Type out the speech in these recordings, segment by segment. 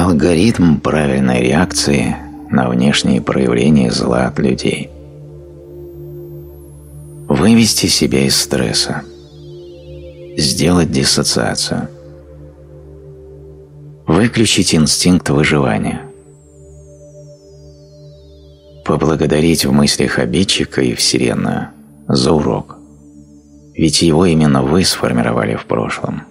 Алгоритм правильной реакции на внешние проявления зла от людей. Вывести себя из стресса. Сделать диссоциацию. Выключить инстинкт выживания. Поблагодарить в мыслях обидчика и Вселенную за урок. Ведь его именно вы сформировали в прошлом.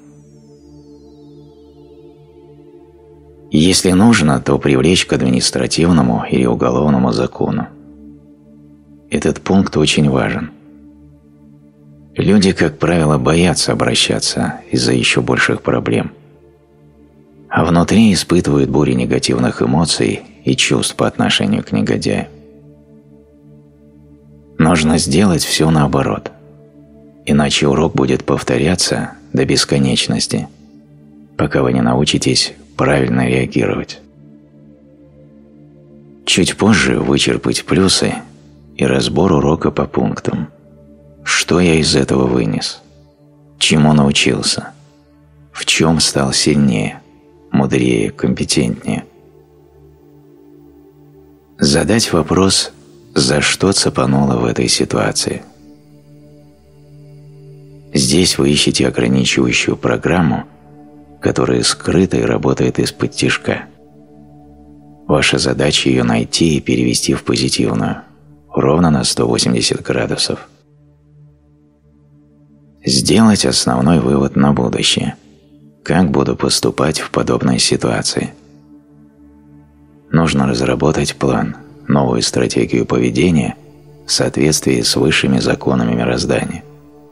Если нужно, то привлечь к административному или уголовному закону. Этот пункт очень важен. Люди, как правило, боятся обращаться из-за еще больших проблем, а внутри испытывают бурю негативных эмоций и чувств по отношению к негодяю. Нужно сделать все наоборот, иначе урок будет повторяться до бесконечности, пока вы не научитесь правильно реагировать. Чуть позже вычерпать плюсы и разбор урока по пунктам. Что я из этого вынес? Чему научился? В чем стал сильнее, мудрее, компетентнее? Задать вопрос, за что цепануло в этой ситуации. Здесь вы ищете ограничивающую программу, которая скрыта и работает из-под тишка. Ваша задача ее найти и перевести в позитивную, ровно на 180 градусов. Сделать основной вывод на будущее. Как буду поступать в подобной ситуации? Нужно разработать план, новую стратегию поведения в соответствии с высшими законами мироздания.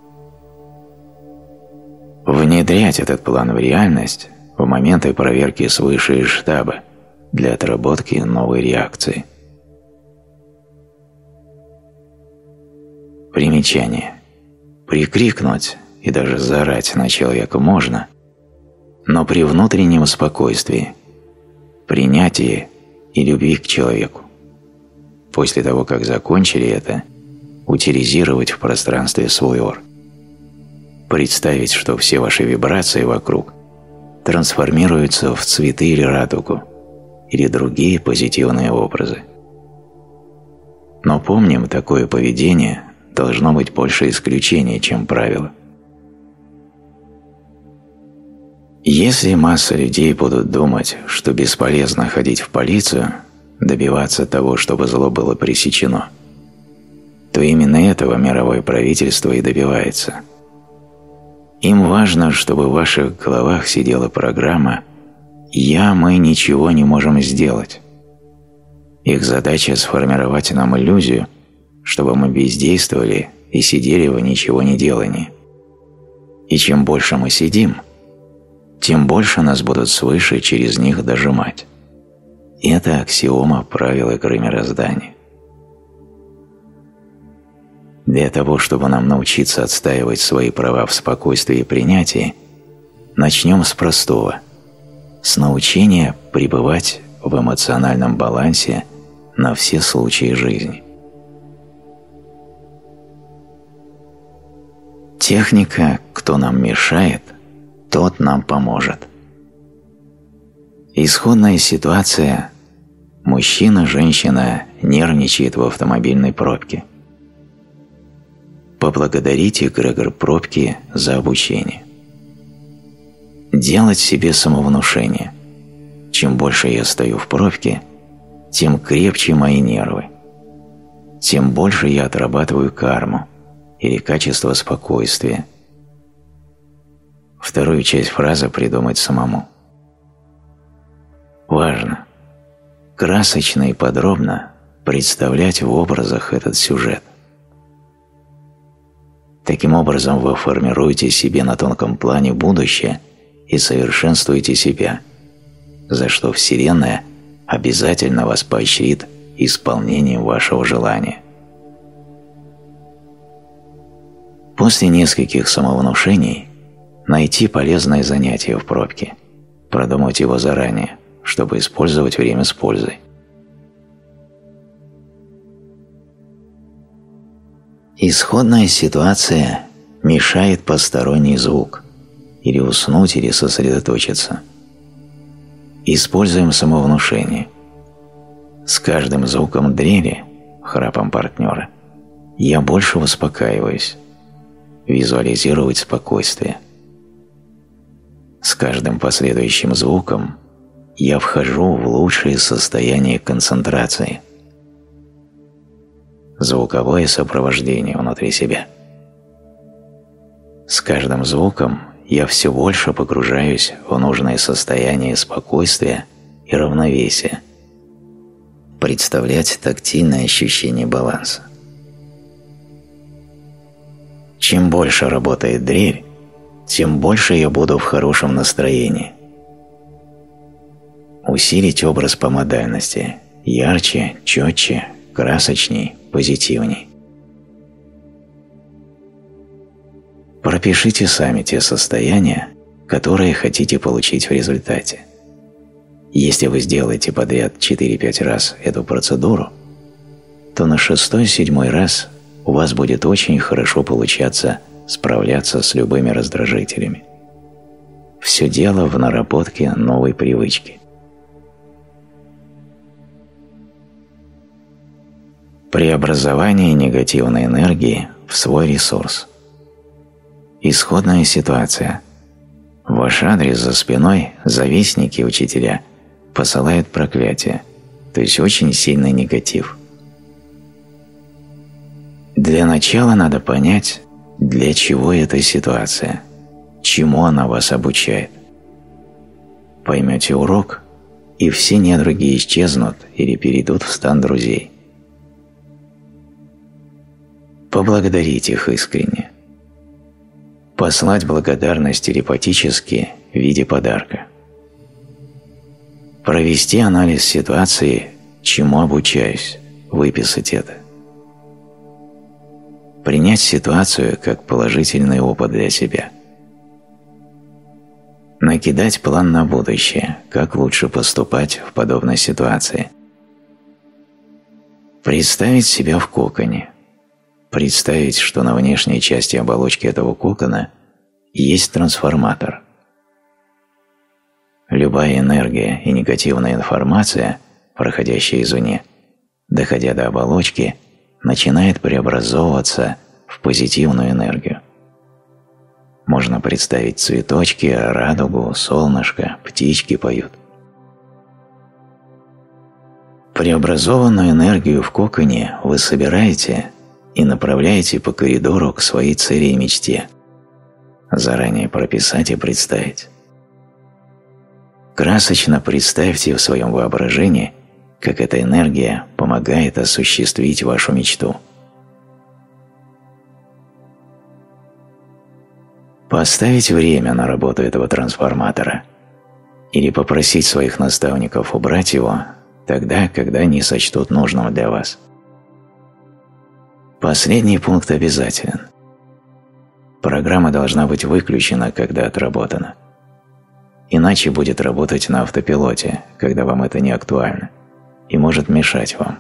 Внедрять этот план в реальность в моменты проверки свыше из штаба для отработки новой реакции. Примечание. Прикрикнуть и даже заорать на человека можно, но при внутреннем спокойствии, принятии и любви к человеку. После того, как закончили это, утилизировать в пространстве свой ор. Представить, что все ваши вибрации вокруг трансформируются в цветы или радугу, или другие позитивные образы. Но помним, такое поведение должно быть больше исключения, чем правило. Если масса людей будут думать, что бесполезно ходить в полицию, добиваться того, чтобы зло было пресечено, то именно этого мировое правительство и добивается. Им важно, чтобы в ваших головах сидела программа мы ничего не можем сделать». Их задача сформировать нам иллюзию, чтобы мы бездействовали и сидели в ничего не делании. И чем больше мы сидим, тем больше нас будут свыше через них дожимать. Это аксиома правил игры мироздания. Для того, чтобы нам научиться отстаивать свои права в спокойствии и принятии, начнем с простого – с научения пребывать в эмоциональном балансе на все случаи жизни. Техника «Кто нам мешает, тот нам поможет». Исходная ситуация – мужчина-женщина нервничает в автомобильной пробке. Поблагодарите эгрегор пробки за обучение. Делать себе самовнушение. Чем больше я стою в пробке, тем крепче мои нервы. Тем больше я отрабатываю карму или качество спокойствия. Вторую часть фразы придумать самому. Важно красочно и подробно представлять в образах этот сюжет. Таким образом вы формируете себе на тонком плане будущее и совершенствуете себя, за что Вселенная обязательно вас поощрит исполнением вашего желания. После нескольких самовнушений найти полезное занятие в пробке, продумать его заранее, чтобы использовать время с пользой. Исходная ситуация мешает посторонний звук, или уснуть, или сосредоточиться. Используем самовнушение. С каждым звуком дрели, храпом партнера, я больше успокаиваюсь. Визуализировать спокойствие. С каждым последующим звуком я вхожу в лучшее состояние концентрации. Звуковое сопровождение внутри себя. С каждым звуком я все больше погружаюсь в нужное состояние спокойствия и равновесия. Представлять тактильное ощущение баланса. Чем больше работает дрель, тем больше я буду в хорошем настроении. Усилить образ по модальности – ярче, четче, красочней, позитивней. Пропишите сами те состояния, которые хотите получить в результате. Если вы сделаете подряд 4-5 раз эту процедуру, то на 6-7 раз у вас будет очень хорошо получаться справляться с любыми раздражителями. Все дело в наработке новой привычки. Преобразование негативной энергии в свой ресурс. Исходная ситуация. В ваш адрес за спиной завистники учителя посылают проклятие, то есть очень сильный негатив. Для начала надо понять, для чего эта ситуация, чему она вас обучает. Поймете урок, и все недруги исчезнут или перейдут в стан друзей. Поблагодарить их искренне. Послать благодарность телепатически в виде подарка. Провести анализ ситуации, чему обучаюсь, выписать это. Принять ситуацию как положительный опыт для себя. Накидать план на будущее, как лучше поступать в подобной ситуации. Представить себя в коконе. Представить, что на внешней части оболочки этого кокона есть трансформатор. Любая энергия и негативная информация, проходящая извне, доходя до оболочки, начинает преобразовываться в позитивную энергию. Можно представить цветочки, радугу, солнышко, птички поют. Преобразованную энергию в коконе вы собираете и направляете по коридору к своей цели и мечте. Заранее прописать и представить. Красочно представьте в своем воображении, как эта энергия помогает осуществить вашу мечту. Поставить время на работу этого трансформатора или попросить своих наставников убрать его тогда, когда они сочтут нужным для вас. Последний пункт обязателен. Программа должна быть выключена, когда отработана. Иначе будет работать на автопилоте, когда вам это не актуально, и может мешать вам.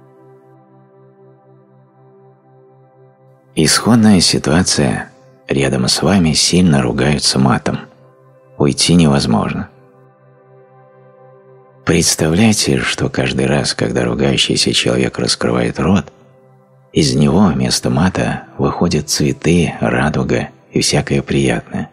Исходная ситуация. Рядом с вами сильно ругаются матом. Уйти невозможно. Представляйте, что каждый раз, когда ругающийся человек раскрывает рот, из него вместо мата выходят цветы, радуга и всякое приятное.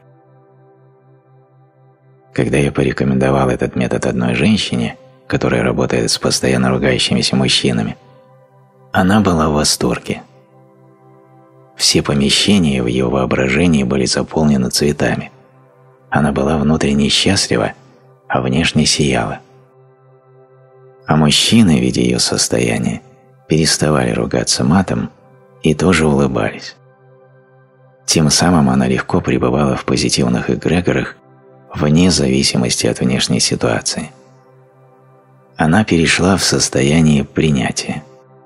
Когда я порекомендовал этот метод одной женщине, которая работает с постоянно ругающимися мужчинами, она была в восторге. Все помещения в ее воображении были заполнены цветами. Она была внутренне счастлива, а внешне сияла. А мужчины, видя ее состояние, переставали ругаться матом и тоже улыбались. Тем самым она легко пребывала в позитивных эгрегорах вне зависимости от внешней ситуации. Она перешла в состояние принятия.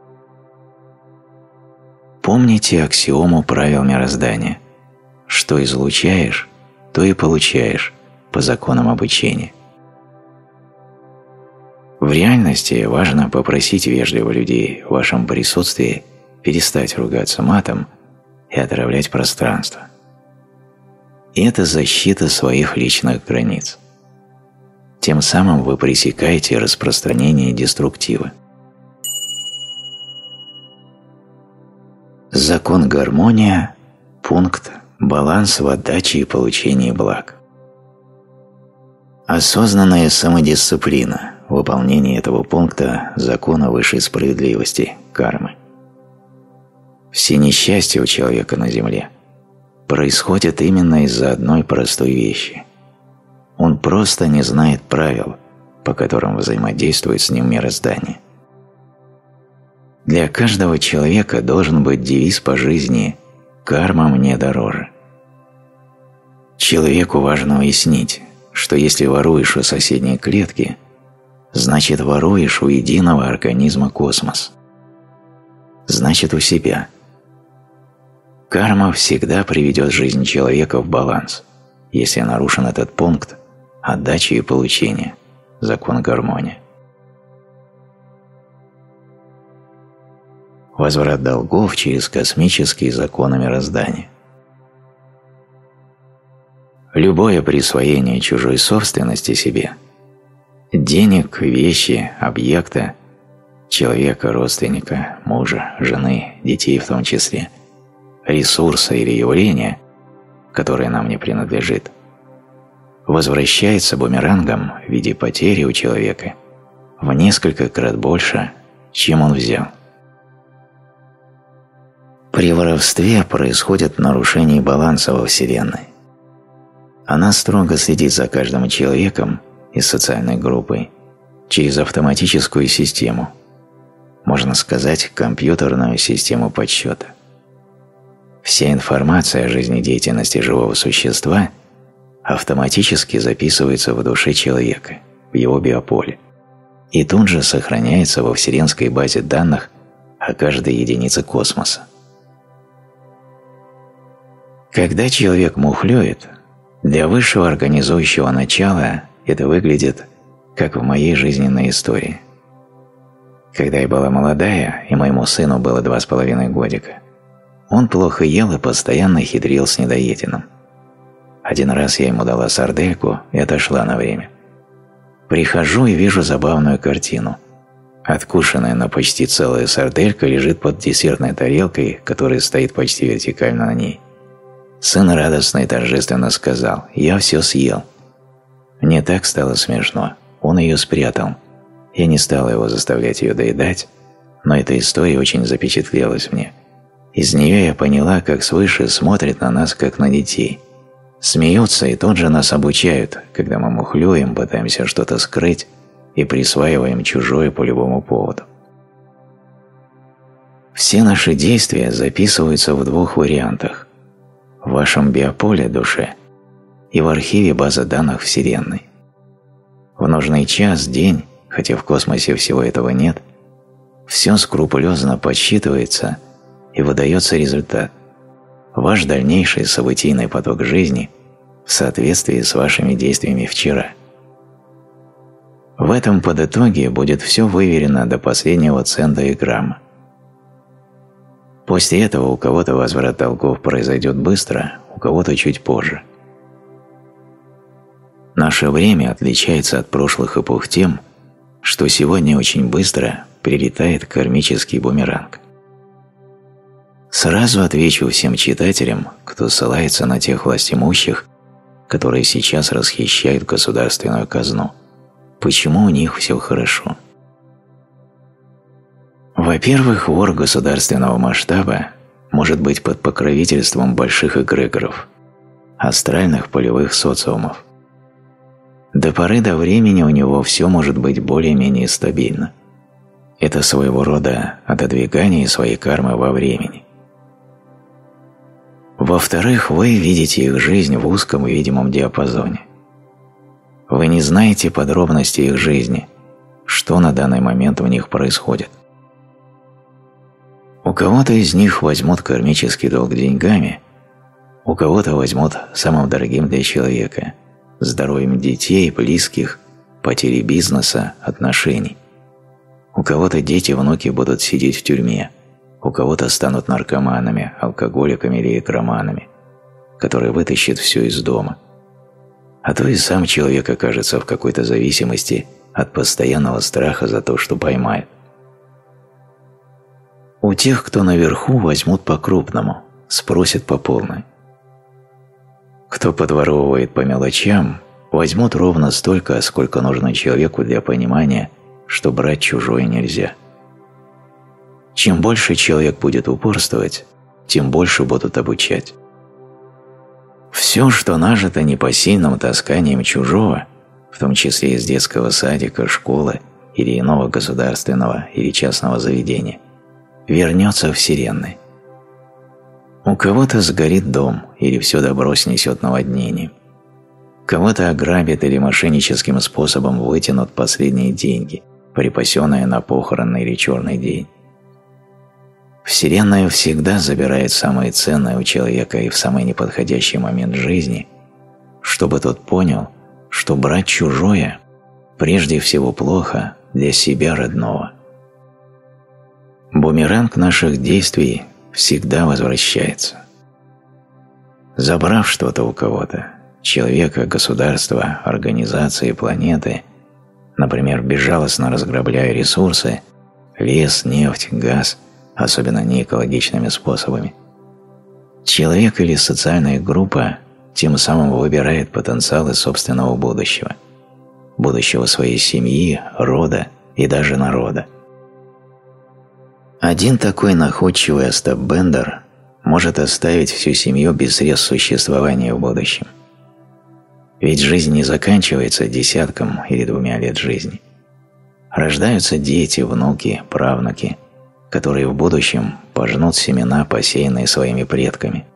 Помните аксиому правил мироздания. Что излучаешь, то и получаешь по законам обучения. В реальности важно попросить вежливо людей в вашем присутствии перестать ругаться матом и отравлять пространство. И это защита своих личных границ. Тем самым вы пресекаете распространение деструктива. Закон гармония, пункт баланс в отдаче и получении благ. Осознанная самодисциплина – выполнение этого пункта закона высшей справедливости, кармы. Все несчастья у человека на земле происходят именно из-за одной простой вещи. Он просто не знает правил, по которым взаимодействует с ним мироздание. Для каждого человека должен быть девиз по жизни «Карма мне дороже». Человеку важно уяснить, что если воруешь у соседней клетки, значит воруешь у единого организма космос. Значит у себя. Карма всегда приведет жизнь человека в баланс, если нарушен этот пункт отдачи и получения, закон гармонии. Возврат долгов через космические законы мироздания. Любое присвоение чужой собственности себе – денег, вещи, объекта, человека, родственника, мужа, жены, детей в том числе, ресурса или явления, которое нам не принадлежит, возвращается бумерангом в виде потери у человека в несколько крат больше, чем он взял. При воровстве происходит нарушение баланса во Вселенной. Она строго следит за каждым человеком из социальной группы через автоматическую систему, можно сказать, компьютерную систему подсчета. Вся информация о жизнедеятельности живого существа автоматически записывается в душе человека, в его биополе, и тут же сохраняется во вселенской базе данных о каждой единице космоса. Когда человек мухлюет, для высшего организующего начала это выглядит, как в моей жизненной истории. Когда я была молодая, и моему сыну было 2,5 годика, он плохо ел и постоянно хитрил с недоеденным. Один раз я ему дала сардельку и отошла на время. Прихожу и вижу забавную картину. Откушенная на почти целая сарделька лежит под десертной тарелкой, которая стоит почти вертикально на ней. Сын радостно и торжественно сказал: «Я все съел». Мне так стало смешно. Он ее спрятал. Я не стала его заставлять ее доедать, но эта история очень запечатлелась мне. Из нее я поняла, как свыше смотрят на нас, как на детей. Смеются и тут же нас обучают, когда мы мухлюем, пытаемся что-то скрыть и присваиваем чужое по любому поводу. Все наши действия записываются в 2 вариантах: в вашем биополе душе и в архиве базы данных Вселенной. В нужный час, день, хотя в космосе всего этого нет, все скрупулезно подсчитывается и выдается результат – ваш дальнейший событийный поток жизни в соответствии с вашими действиями вчера. В этом подытоге будет все выверено до последнего цента и грамма. После этого у кого-то возврат долгов произойдет быстро, у кого-то чуть позже. Наше время отличается от прошлых эпох тем, что сегодня очень быстро прилетает кармический бумеранг. Сразу отвечу всем читателям, кто ссылается на тех властимущих, которые сейчас расхищают государственную казну, почему у них все хорошо. Во-первых, вор государственного масштаба может быть под покровительством больших эгрегоров, астральных полевых социумов. До поры до времени у него все может быть более-менее стабильно. Это своего рода отодвигание своей кармы во времени. Во-вторых, вы видите их жизнь в узком и видимом диапазоне. Вы не знаете подробностей их жизни, что на данный момент у них происходит. У кого-то из них возьмут кармический долг деньгами, у кого-то возьмут самым дорогим для человека – здоровьем детей, близких, потерей бизнеса, отношений. У кого-то дети, внуки будут сидеть в тюрьме, у кого-то станут наркоманами, алкоголиками или игроманами, которые вытащат все из дома. а то и сам человек окажется в какой-то зависимости от постоянного страха за то, что поймают. У тех, кто наверху, возьмут по-крупному, спросят по полной. Кто подворовывает по мелочам, возьмут ровно столько, сколько нужно человеку для понимания, что брать чужое нельзя. Чем больше человек будет упорствовать, тем больше будут обучать. Все, что нажито непосильным тасканием чужого, в том числе из детского садика, школы или иного государственного или частного заведения, вернется в вселенной. У кого-то сгорит дом или все добро снесет наводнением. Кого-то ограбят или мошенническим способом вытянут последние деньги, припасенные на похороны или черный день. Вселенная всегда забирает самое ценное у человека и в самый неподходящий момент жизни, чтобы тот понял, что брать чужое прежде всего плохо для себя родного. Бумеранг наших действий всегда возвращается. Забрав что-то у кого-то, человека, государства, организации, планеты, например, безжалостно разграбляя ресурсы, лес, нефть, газ, особенно неэкологичными способами, человек или социальная группа тем самым выбирает потенциалы собственного будущего, будущего своей семьи, рода и даже народа. Один такой находчивый Остап Бендер может оставить всю семью без средств существования в будущем. Ведь жизнь не заканчивается десятком или 2 лет жизни. Рождаются дети, внуки, правнуки, которые в будущем пожнут семена, посеянные своими предками.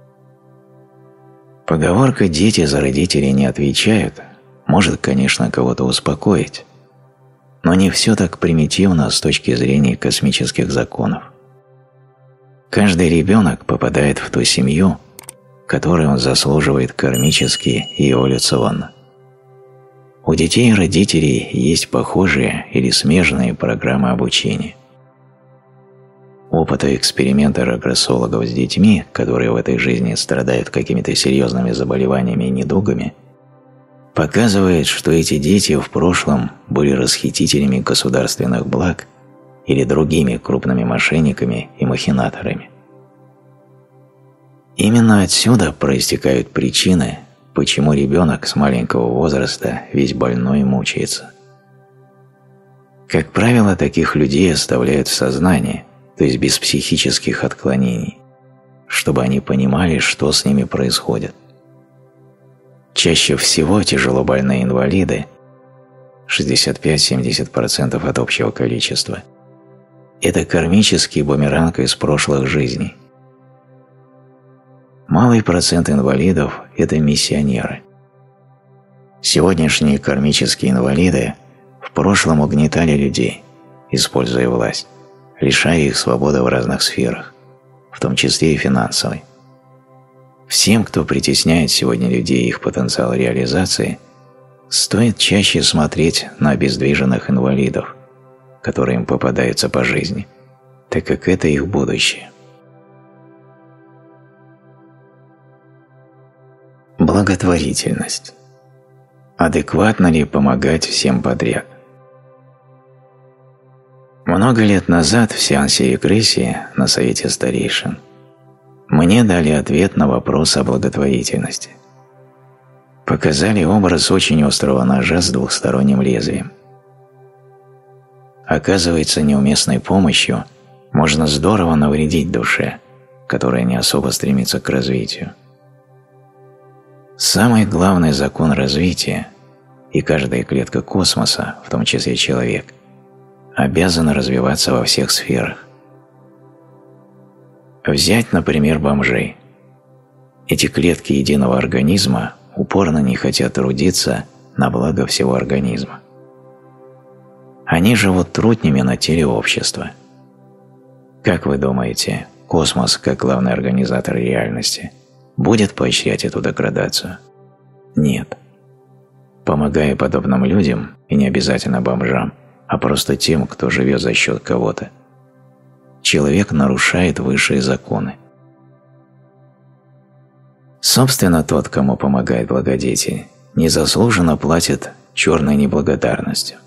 Поговорка «дети за родителей не отвечают» может, конечно, кого-то успокоить, но не все так примитивно с точки зрения космических законов. Каждый ребенок попадает в ту семью, которую он заслуживает кармически и эволюционно. У детей и родителей есть похожие или смежные программы обучения. Опыты эксперимента регрессологов с детьми, которые в этой жизни страдают какими-то серьезными заболеваниями и недугами, показывает, что эти дети в прошлом были расхитителями государственных благ или другими крупными мошенниками и махинаторами. Именно отсюда проистекают причины, почему ребенок с маленького возраста весь больной и мучается. Как правило, таких людей оставляют в сознании, то есть без психических отклонений, чтобы они понимали, что с ними происходит. Чаще всего тяжело больные инвалиды, 65-70% от общего количества, это кармический бумеранг из прошлых жизней. Малый процент инвалидов – это миссионеры. Сегодняшние кармические инвалиды в прошлом угнетали людей, используя власть, лишая их свободы в разных сферах, в том числе и финансовой. Всем, кто притесняет сегодня людей и их потенциал реализации, стоит чаще смотреть на обездвиженных инвалидов, которые им попадаются по жизни, так как это их будущее. Благотворительность. Адекватно ли помогать всем подряд? Много лет назад в сеансе регрессии на совете старейшин мне дали ответ на вопрос о благотворительности. Показали образ очень острого ножа с двухсторонним лезвием. Оказывается, неуместной помощью можно здорово навредить душе, которая не особо стремится к развитию. Самый главный закон развития, и каждая клетка космоса, в том числе человек, обязана развиваться во всех сферах. Взять, например, бомжей. Эти клетки единого организма упорно не хотят трудиться на благо всего организма. Они живут труднями на теле общества. Как вы думаете, космос, как главный организатор реальности, будет поощрять эту деградацию? Нет. Помогая подобным людям, и не обязательно бомжам, а просто тем, кто живет за счет кого-то, человек нарушает высшие законы. Собственно, тот, кому помогает благодетель, незаслуженно платят черной неблагодарностью.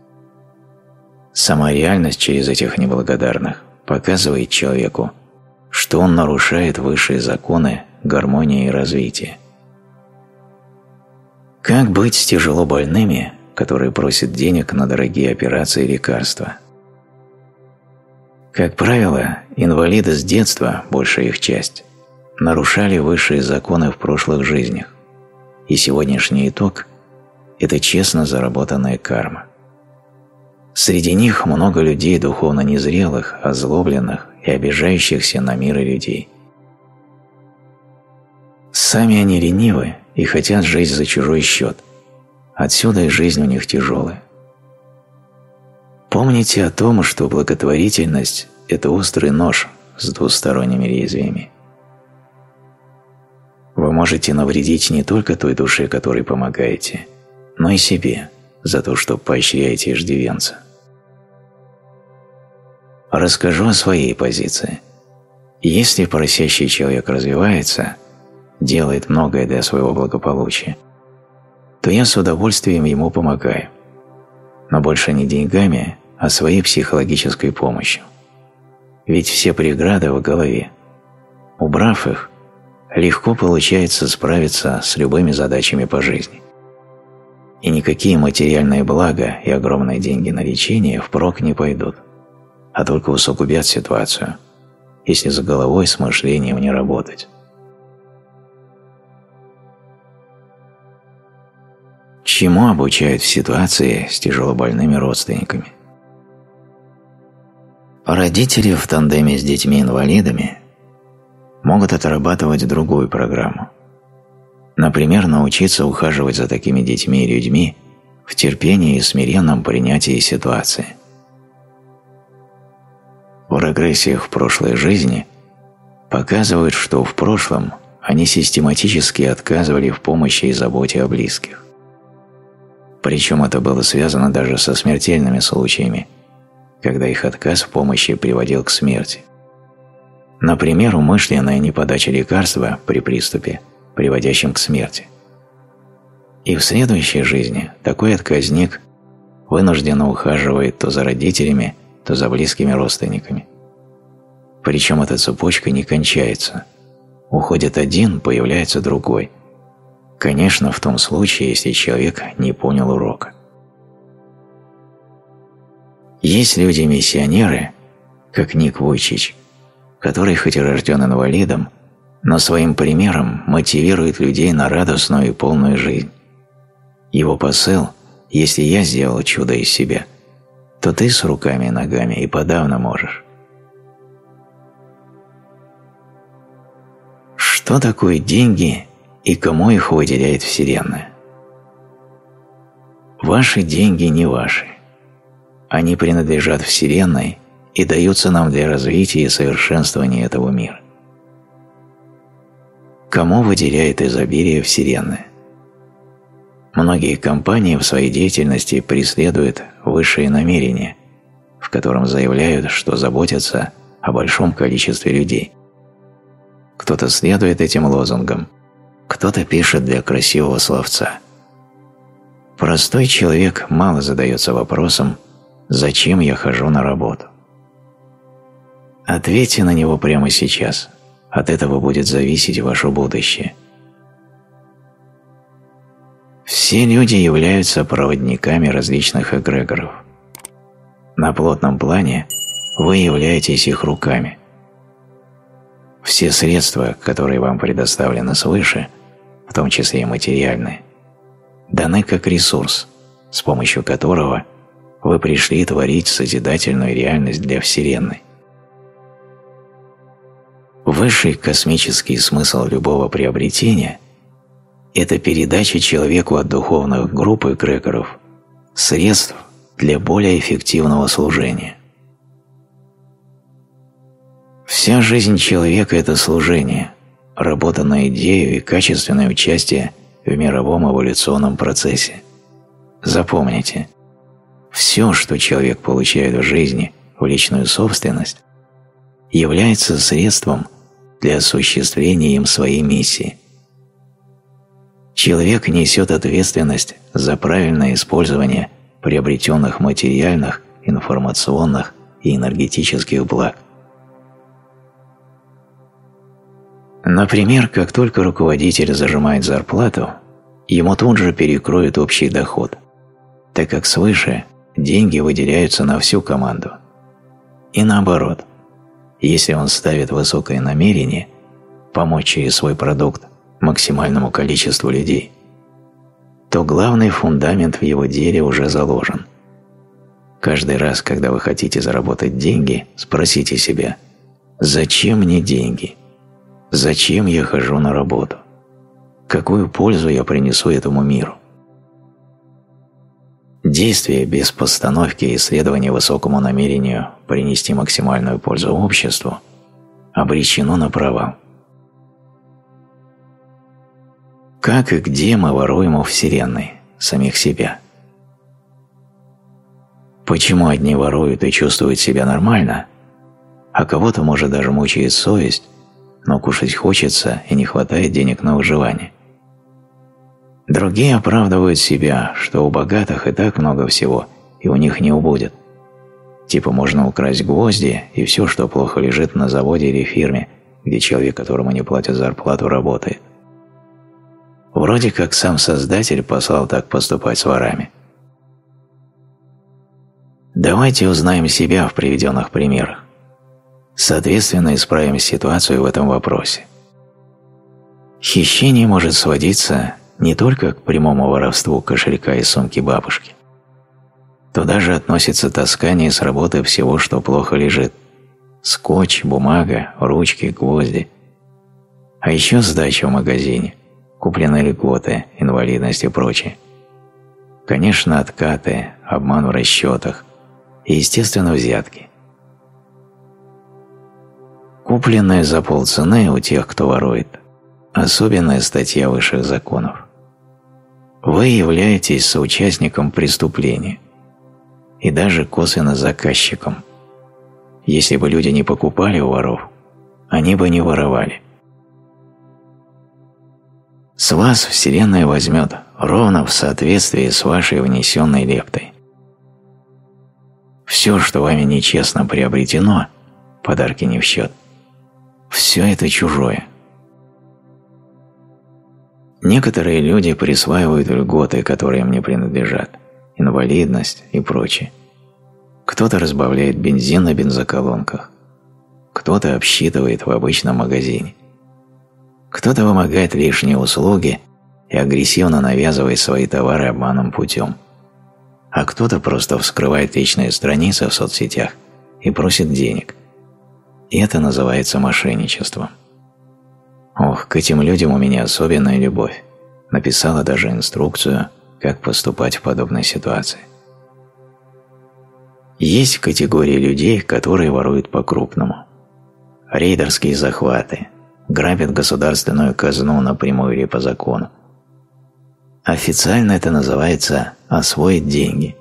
Сама реальность через этих неблагодарных показывает человеку, что он нарушает высшие законы гармонии и развития. Как быть с тяжело больными, которые просят денег на дорогие операции и лекарства? Как правило, инвалиды с детства, большая их часть, нарушали высшие законы в прошлых жизнях, и сегодняшний итог – это честно заработанная карма. Среди них много людей духовно незрелых, озлобленных и обижающихся на мир и людей. Сами они ленивы и хотят жить за чужой счет, отсюда и жизнь у них тяжелая. Помните о том, что благотворительность – это острый нож с двусторонними лезвиями. Вы можете навредить не только той душе, которой помогаете, но и себе за то, что поощряете иждивенца. Расскажу о своей позиции. Если просящий человек развивается, делает многое для своего благополучия, то я с удовольствием ему помогаю, но больше не деньгами, а своей психологической помощью. Ведь все преграды в голове. Убрав их, легко получается справиться с любыми задачами по жизни. И никакие материальные блага и огромные деньги на лечение впрок не пойдут, а только усугубят ситуацию, если с головой, с мышлением не работать. Чему обучают в ситуации с тяжелобольными родственниками? Родители в тандеме с детьми-инвалидами могут отрабатывать другую программу. Например, научиться ухаживать за такими детьми и людьми в терпении и смиренном принятии ситуации. В регрессиях в прошлой жизни показывают, что в прошлом они систематически отказывали в помощи и заботе о близких. Причем это было связано даже со смертельными случаями, когда их отказ в помощи приводил к смерти. Например, умышленная неподача лекарства при приступе, приводящем к смерти. И в следующей жизни такой отказник вынужденно ухаживает то за родителями, то за близкими родственниками. Причем эта цепочка не кончается. Уходит один, появляется другой. Конечно, в том случае, если человек не понял урока. Есть люди-миссионеры, как Ник Вуйчич, который хоть и рожден инвалидом, но своим примером мотивирует людей на радостную и полную жизнь. Его посыл: если я сделал чудо из себя, то ты с руками и ногами и подавно можешь. Что такое деньги и кому их выделяет Вселенная? Ваши деньги не ваши. Они принадлежат Вселенной и даются нам для развития и совершенствования этого мира. Кому выделяет изобилие Вселенная? Многие компании в своей деятельности преследуют высшие намерения, в котором заявляют, что заботятся о большом количестве людей. Кто-то следует этим лозунгам, кто-то пишет для красивого словца. Простой человек мало задается вопросом, зачем я хожу на работу. Ответьте на него прямо сейчас, от этого будет зависеть ваше будущее. Все люди являются проводниками различных эгрегоров. На плотном плане вы являетесь их руками. Все средства, которые вам предоставлены свыше, в том числе и материальные, даны как ресурс, с помощью которого вы пришли творить созидательную реальность для Вселенной. Высший космический смысл любого приобретения – это передача человеку от духовных групп эгрегоров средств для более эффективного служения. Вся жизнь человека – это служение, работа на идею и качественное участие в мировом эволюционном процессе. Запомните, все, что человек получает в жизни в личную собственность, является средством для осуществления им своей миссии. Человек несет ответственность за правильное использование приобретенных материальных, информационных и энергетических благ. Например, как только руководитель зажимает зарплату, ему тут же перекроют общий доход, так как свыше деньги выделяются на всю команду. И наоборот, если он ставит высокое намерение помочь через свой продукт максимальному количеству людей, то главный фундамент в его деле уже заложен. Каждый раз, когда вы хотите заработать деньги, спросите себя: зачем мне деньги? Зачем я хожу на работу? Какую пользу я принесу этому миру? Действие без постановки и следования высокому намерению принести максимальную пользу обществу обречено на провал. Как и где мы воруем у Вселенной самих себя? Почему одни воруют и чувствуют себя нормально, а кого-то, может, даже мучает совесть, но кушать хочется и не хватает денег на выживание? Другие оправдывают себя, что у богатых и так много всего, и у них не убудет. Типа можно украсть гвозди и все, что плохо лежит на заводе или фирме, где человек, которому не платят зарплату, работает. Вроде как сам Создатель послал так поступать с ворами. Давайте узнаем себя в приведенных примерах. Соответственно, исправим ситуацию в этом вопросе. Хищение может сводиться не только к прямому воровству кошелька и сумки бабушки. Туда же относится таскание с работы всего, что плохо лежит: скотч, бумага, ручки, гвозди. А еще сдача в магазине, купленные льготы, инвалидность и прочее. Конечно, откаты, обман в расчетах и, естественно, взятки. Купленное за полцены у тех, кто ворует, особенная статья высших законов. Вы являетесь соучастником преступления и даже косвенно заказчиком. Если бы люди не покупали у воров, они бы не воровали. С вас Вселенная возьмет ровно в соответствии с вашей внесенной лептой. Все, что вами нечестно приобретено, подарки не в счет, все это чужое. Некоторые люди присваивают льготы, которые им не принадлежат, инвалидность и прочее. Кто-то разбавляет бензин на бензоколонках, кто-то обсчитывает в обычном магазине, кто-то вымогает лишние услуги и агрессивно навязывает свои товары обманным путем, а кто-то просто вскрывает личные страницы в соцсетях и просит денег. И это называется мошенничеством. Ох, к этим людям у меня особенная любовь. Написала даже инструкцию, как поступать в подобной ситуации. Есть категории людей, которые воруют по-крупному. Рейдерские захваты, грабят государственную казну напрямую или по закону. Официально это называется «освоить деньги».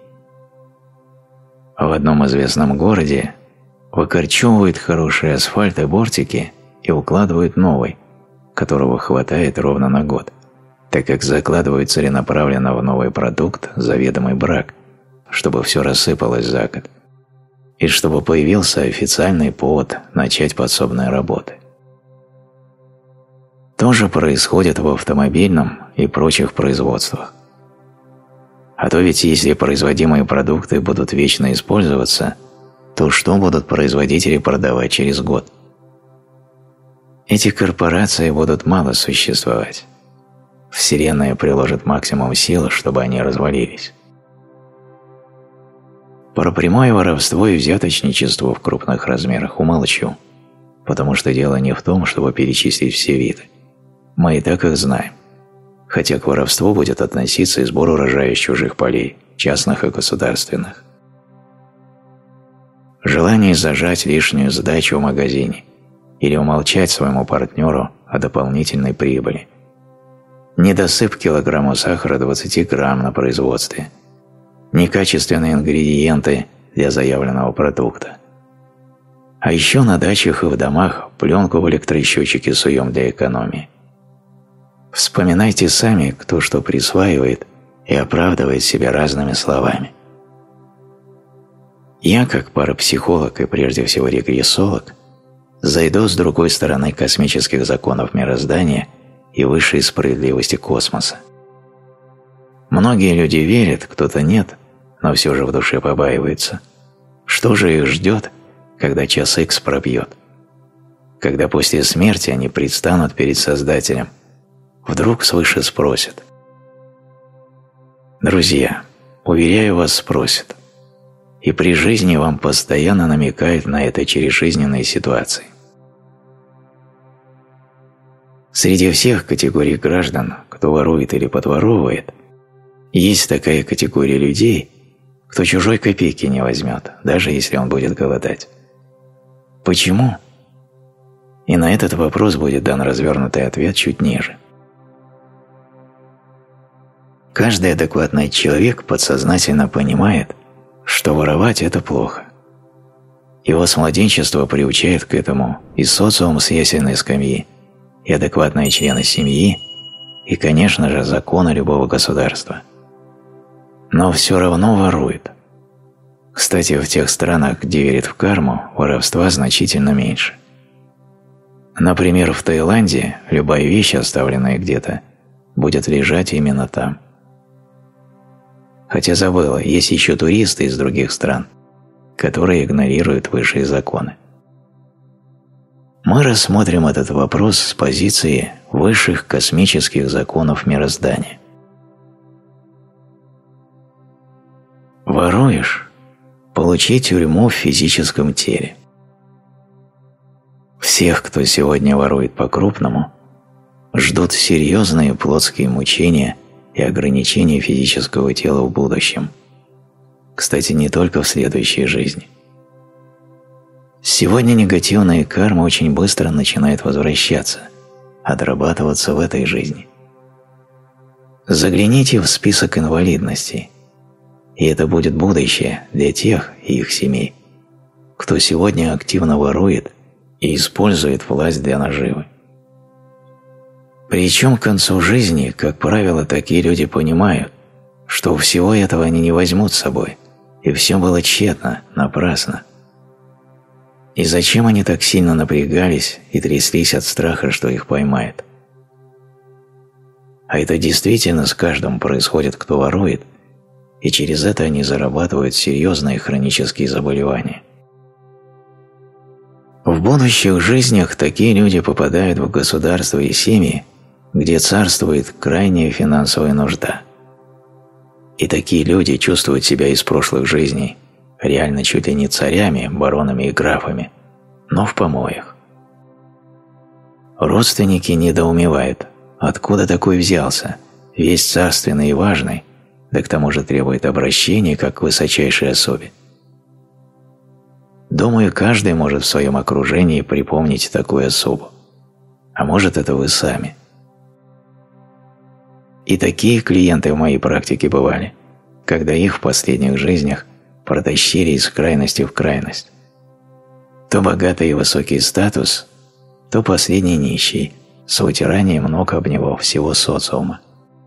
В одном известном городе выкорчевывают хороший асфальт и бортики и укладывают новый, которого хватает ровно на год, так как закладывают целенаправленно в новый продукт заведомый брак, чтобы все рассыпалось за год, и чтобы появился официальный повод начать подсобные работы. То же происходит в автомобильном и прочих производствах. А то ведь если производимые продукты будут вечно использоваться, то что будут производители продавать через год? Эти корпорации будут мало существовать. Вселенная приложит максимум сил, чтобы они развалились. Про прямое воровство и взяточничество в крупных размерах умолчу, потому что дело не в том, чтобы перечислить все виды. Мы и так их знаем. Хотя к воровству будет относиться и сбор урожая из чужих полей, частных и государственных. Желание зажать лишнюю сдачу в магазине или умолчать своему партнеру о дополнительной прибыли. Недосып килограмму сахара 20 грамм на производстве. Некачественные ингредиенты для заявленного продукта. А еще на дачах и в домах пленку в электросчетчике суем для экономии. Вспоминайте сами, кто что присваивает и оправдывает себя разными словами. Я, как парапсихолог и прежде всего регрессолог, зайду с другой стороны космических законов мироздания и высшей справедливости космоса. Многие люди верят, кто-то нет, но все же в душе побаиваются. Что же их ждет, когда час Х пробьет? Когда после смерти они предстанут перед Создателем, вдруг свыше спросят. Друзья, уверяю вас, спросят. И при жизни вам постоянно намекают на это через жизненные ситуации. Среди всех категорий граждан, кто ворует или подворовывает, есть такая категория людей, кто чужой копейки не возьмет, даже если он будет голодать. Почему? И на этот вопрос будет дан развернутый ответ чуть ниже. Каждый адекватный человек подсознательно понимает, что воровать – это плохо. Его с младенчества приучают к этому и социум с ясельной скамьи, и адекватные члены семьи, и, конечно же, законы любого государства. Но все равно воруют. Кстати, в тех странах, где верят в карму, воровства значительно меньше. Например, в Таиланде любая вещь, оставленная где-то, будет лежать именно там. Хотя забыла, есть еще туристы из других стран, которые игнорируют высшие законы. Мы рассмотрим этот вопрос с позиции высших космических законов мироздания. Воруешь – получи тюрьму в физическом теле. Всех, кто сегодня ворует по-крупному, ждут серьезные плотские мучения и ограничения физического тела в будущем. Кстати, не только в следующей жизни. Сегодня негативная карма очень быстро начинает возвращаться, отрабатываться в этой жизни. Загляните в список инвалидностей, и это будет будущее для тех и их семей, кто сегодня активно ворует и использует власть для наживы. Причем к концу жизни, как правило, такие люди понимают, что всего этого они не возьмут с собой, и все было тщетно, напрасно. И зачем они так сильно напрягались и тряслись от страха, что их поймают? А это действительно с каждым происходит, кто ворует, и через это они зарабатывают серьезные хронические заболевания. В будущих жизнях такие люди попадают в государства и семьи, где царствует крайняя финансовая нужда. И такие люди чувствуют себя из прошлых жизней реально чуть ли не царями, баронами и графами, но в помоях. Родственники недоумевают, откуда такой взялся, весь царственный и важный, да к тому же требует обращения как к высочайшей особе. Думаю, каждый может в своем окружении припомнить такую особу. А может, это вы сами. И такие клиенты в моей практике бывали, когда их в последних жизнях протащили из крайности в крайность. То богатый и высокий статус, то последний нищий, с вытиранием ног об него всего социума.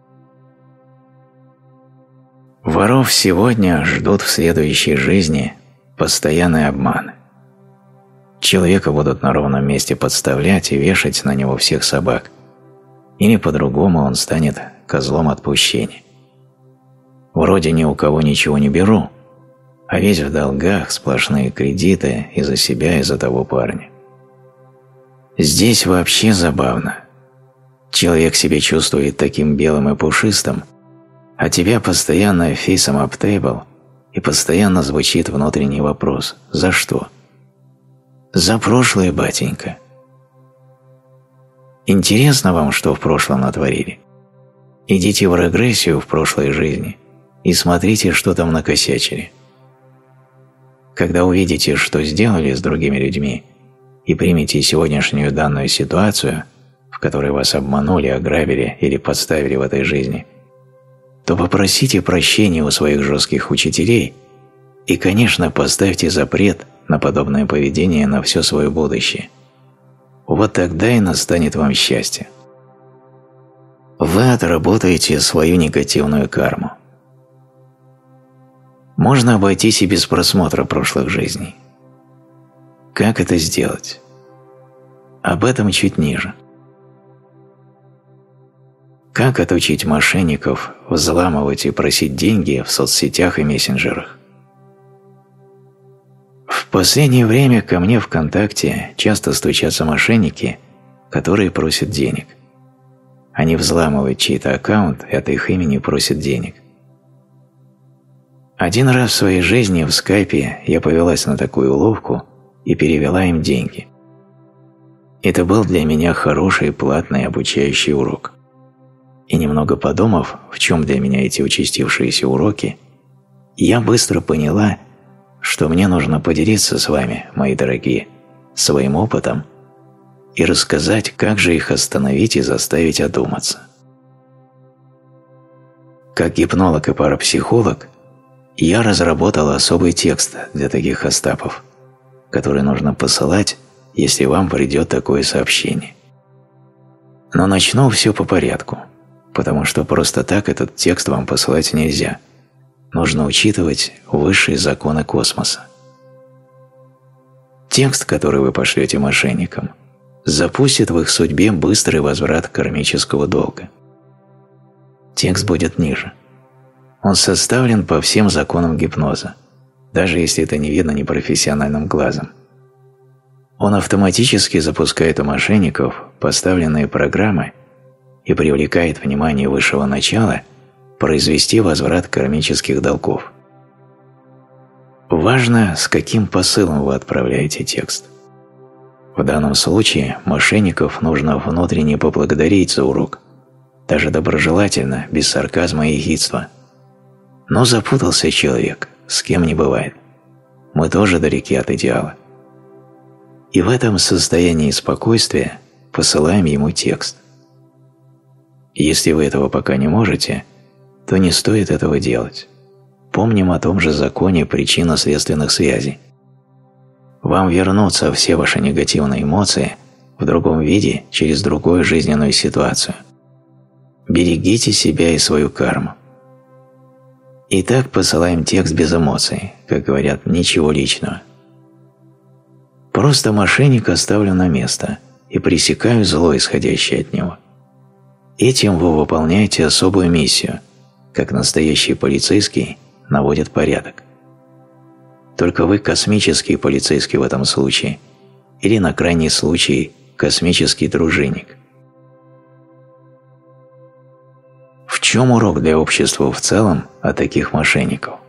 Воров сегодня ждут в следующей жизни постоянные обманы. Человека будут на ровном месте подставлять и вешать на него всех собак, или по-другому он станет козлом отпущения. Вроде ни у кого ничего не беру, а весь в долгах, сплошные кредиты и за себя, и за того парня. Здесь вообще забавно. Человек себя чувствует таким белым и пушистым, а тебя постоянно фейсом об тейбл, и постоянно звучит внутренний вопрос «За что?». За прошлое, батенька. Интересно вам, что в прошлом натворили? Идите в регрессию в прошлой жизни и смотрите, что там накосячили. Когда увидите, что сделали с другими людьми, и примете сегодняшнюю данную ситуацию, в которой вас обманули, ограбили или подставили в этой жизни, то попросите прощения у своих жестких учителей и, конечно, поставьте запрет на подобное поведение на все свое будущее. Вот тогда и настанет вам счастье. вы отработаете свою негативную карму. Можно обойтись и без просмотра прошлых жизней. Как это сделать? Об этом чуть ниже. Как отучить мошенников взламывать и просить деньги в соцсетях и мессенджерах? В последнее время ко мне ВКонтакте часто стучатся мошенники, которые просят денег. Они взламывают чей-то аккаунт и от их имени просят денег. Один раз в своей жизни в скайпе я повелась на такую уловку и перевела им деньги. Это был для меня хороший платный обучающий урок. И немного подумав, в чем для меня эти участившиеся уроки, я быстро поняла, что мне нужно поделиться с вами, мои дорогие, своим опытом и рассказать, как же их остановить и заставить одуматься. Как гипнолог и парапсихолог, я разработал особый текст для таких остапов, который нужно посылать, если вам придет такое сообщение. Но начну все по порядку, потому что просто так этот текст вам посылать нельзя. Нужно учитывать высшие законы космоса. Текст, который вы пошлете мошенникам, запустит в их судьбе быстрый возврат кармического долга. Текст будет ниже. Он составлен по всем законам гипноза, даже если это не видно непрофессиональным глазом. Он автоматически запускает у мошенников поставленные программы и привлекает внимание высшего начала произвести возврат кармических долгов. Важно, с каким посылом вы отправляете текст. В данном случае мошенников нужно внутренне поблагодарить за урок, даже доброжелательно, без сарказма и ехидства. Но запутался человек, с кем не бывает. Мы тоже далеки от идеала. И в этом состоянии спокойствия посылаем ему текст. Если вы этого пока не можете, то не стоит этого делать. Помним о том же законе причинно-следственных связей. Вам вернутся все ваши негативные эмоции в другом виде через другую жизненную ситуацию. Берегите себя и свою карму. Итак, посылаем текст без эмоций, как говорят, ничего личного. Просто мошенника ставлю на место и пресекаю зло, исходящее от него. Этим вы выполняете особую миссию, как настоящий полицейский наводит порядок. Только вы космический полицейский в этом случае, или на крайний случай космический дружинник. В чем урок для общества в целом от таких мошенников?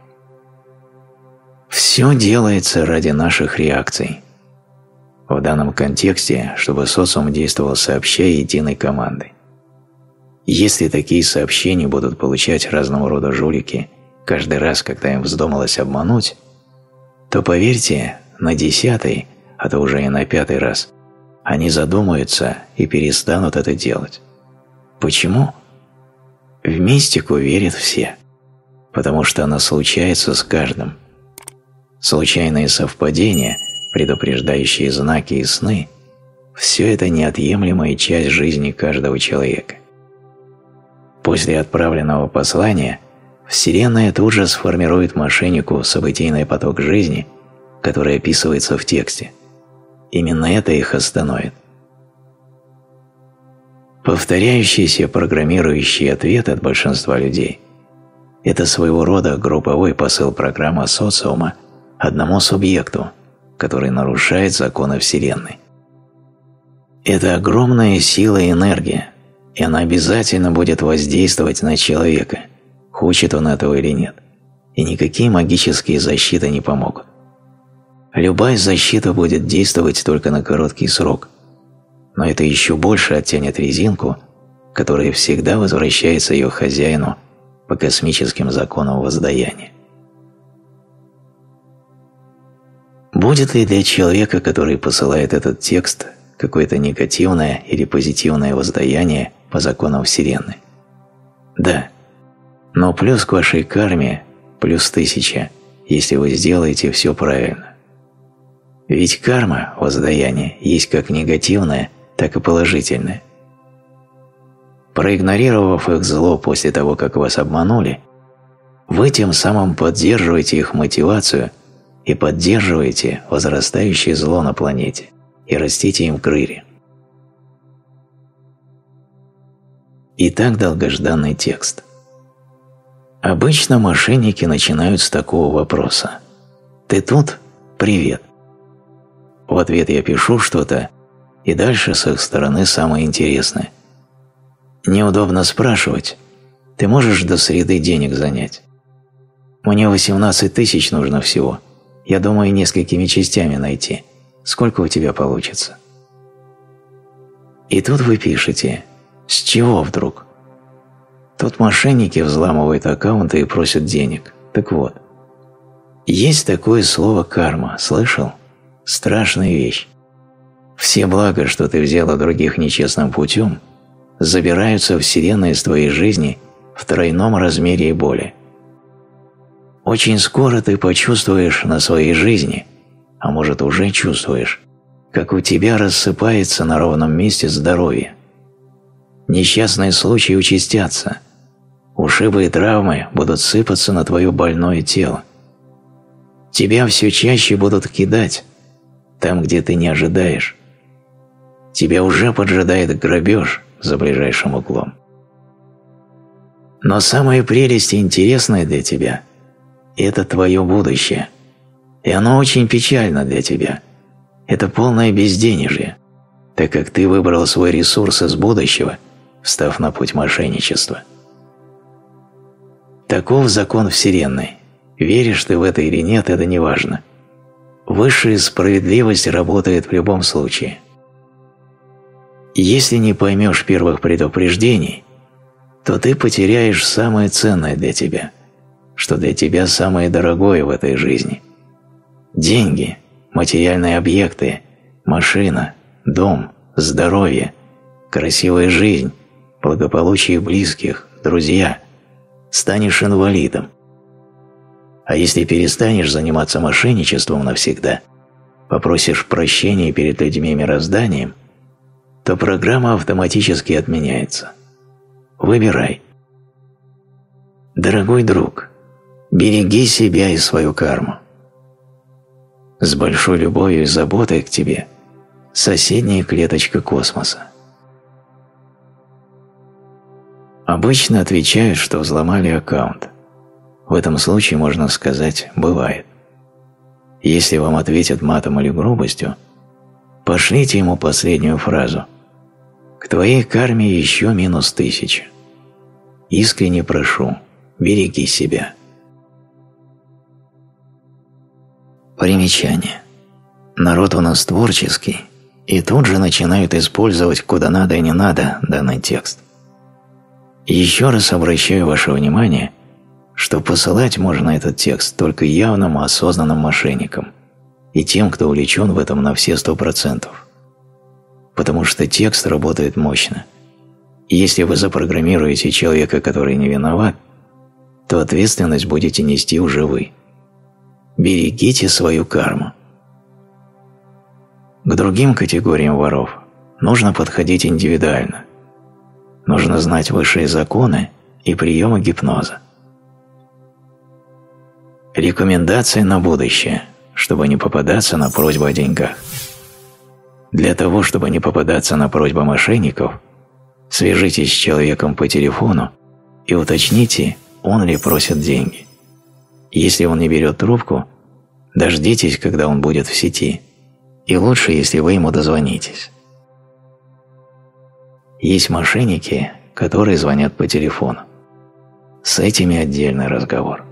Все делается ради наших реакций. В данном контексте, чтобы социум действовал сообща и единой командой. Если такие сообщения будут получать разного рода жулики каждый раз, когда им вздумалось обмануть, то, поверьте, на 10-й, а то уже и на 5-й раз, они задумаются и перестанут это делать. Почему? В мистику верят все, потому что она случается с каждым. Случайные совпадения, предупреждающие знаки и сны – все это неотъемлемая часть жизни каждого человека. После отправленного послания Вселенная тут же сформирует мошеннику событийный поток жизни, который описывается в тексте. Именно это их остановит. Повторяющийся программирующий ответ от большинства людей – это своего рода групповой посыл программы социума одному субъекту, который нарушает законы Вселенной. Это огромная сила и энергия, и она обязательно будет воздействовать на человека, хочет он этого или нет, и никакие магические защиты не помогут. Любая защита будет действовать только на короткий срок, но это еще больше оттянет резинку, которая всегда возвращается ее хозяину по космическим законам воздаяния. Будет ли для человека, который посылает этот текст, какое-то негативное или позитивное воздаяние по законам Вселенной? Да. Но плюс к вашей карме плюс 1000, если вы сделаете все правильно. Ведь карма, воздаяние, есть как негативное, так и положительное. Проигнорировав их зло после того, как вас обманули, вы тем самым поддерживаете их мотивацию и поддерживаете возрастающее зло на планете и растите им крылья. Итак, долгожданный текст. Обычно мошенники начинают с такого вопроса: «Ты тут? Привет». В ответ я пишу что-то, и дальше с их стороны самое интересное. Неудобно спрашивать: «Ты можешь до среды денег занять?» «Мне 18 тысяч нужно всего. Я думаю, несколькими частями найти. Сколько у тебя получится?» И тут вы пишете: «С чего вдруг?» Тут мошенники взламывают аккаунты и просят денег. Так вот, есть такое слово «карма». Слышал? Страшная вещь. Все блага, что ты взял от других нечестным путем, забираются в вселенной из твоей жизни в тройном размере и боли. Очень скоро ты почувствуешь на своей жизни, а может уже чувствуешь, как у тебя рассыпается на ровном месте здоровье. Несчастные случаи участятся, ушибы и травмы будут сыпаться на твое больное тело. Тебя все чаще будут кидать там, где ты не ожидаешь. Тебя уже поджидает грабеж за ближайшим углом. Но самая прелесть и интересное для тебя – это твое будущее. И оно очень печально для тебя. Это полное безденежье, так как ты выбрал свой ресурс из будущего, встав на путь мошенничества. Таков закон Вселенной. Веришь ты в это или нет, это не важно. Высшая справедливость работает в любом случае. Если не поймешь первых предупреждений, то ты потеряешь самое ценное для тебя, что для тебя самое дорогое в этой жизни. Деньги, материальные объекты, машина, дом, здоровье, красивая жизнь, благополучие близких, друзья. Станешь инвалидом. А если перестанешь заниматься мошенничеством навсегда, попросишь прощения перед людьми и мирозданием, то программа автоматически отменяется. Выбирай. Дорогой друг, береги себя и свою карму. С большой любовью и заботой к тебе, соседняя клеточка космоса. Обычно отвечают, что взломали аккаунт. В этом случае можно сказать «бывает». Если вам ответят матом или грубостью, пошлите ему последнюю фразу: «К твоей карме еще -1000. Искренне прошу, береги себя». Примечание. Народ у нас творческий, и тут же начинают использовать куда надо и не надо данный текст. Еще раз обращаю ваше внимание, что посылать можно этот текст только явным осознанным мошенникам и тем, кто увлечен в этом на все 100%. Потому что текст работает мощно. И если вы запрограммируете человека, который не виноват, то ответственность будете нести уже вы. Берегите свою карму. К другим категориям воров нужно подходить индивидуально. Нужно знать высшие законы и приемы гипноза. Рекомендации на будущее, чтобы не попадаться на просьбу о деньгах. Для того, чтобы не попадаться на просьбу мошенников, свяжитесь с человеком по телефону и уточните, он ли просит деньги. Если он не берет трубку, дождитесь, когда он будет в сети, и лучше, если вы ему дозвонитесь. Есть мошенники, которые звонят по телефону. С этими отдельный разговор.